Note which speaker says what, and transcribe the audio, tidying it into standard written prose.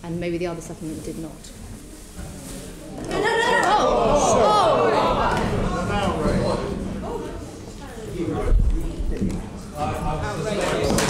Speaker 1: and maybe the other settlement did not.
Speaker 2: Outrageous.